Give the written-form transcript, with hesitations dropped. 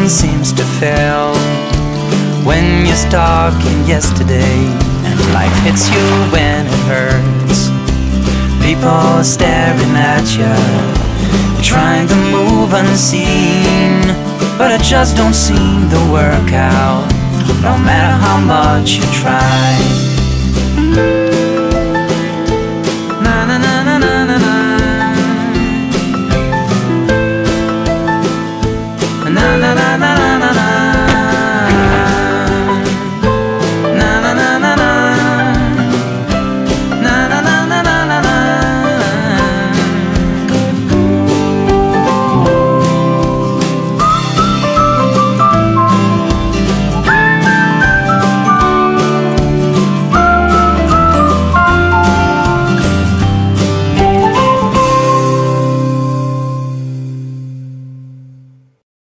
everything seems to fail when you're stuck in yesterday and life hits you when it hurts. People staring at you, trying to move unseen, but it just don't seem to work out, no matter how much you try.